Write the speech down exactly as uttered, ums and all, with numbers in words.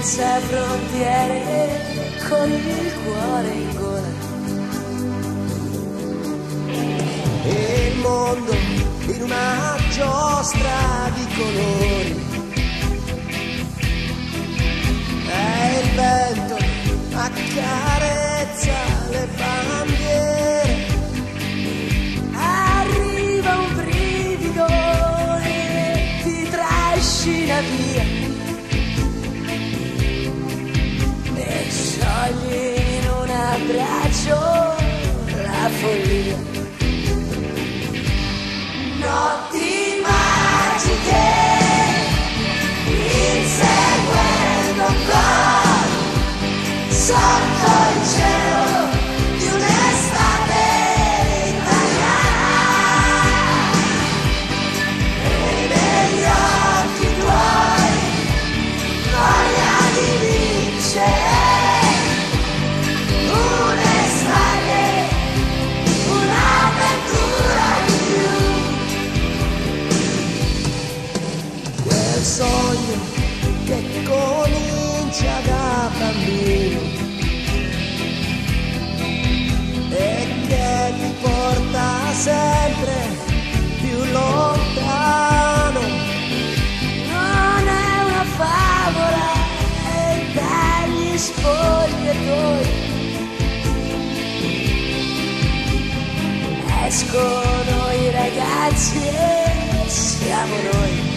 senza frontiere, con il cuore in gola. E il mondo in una giostra di colori, e il vento accarezza le bandiere. Arriva un brivido e ti trascina via e sciogli in un abbraccio la follia. Notti magiche, inseguendo ancora sotto il cielo di un'estate italiana, e negli occhi tuoi voglia di vincere. Un'estate, un'avventura di più. Quel sogno che comincia da bambino e che ti porta sempre più lontano. Non è una favola, è dagli spogliatoi. Escono i ragazzi e siamo noi.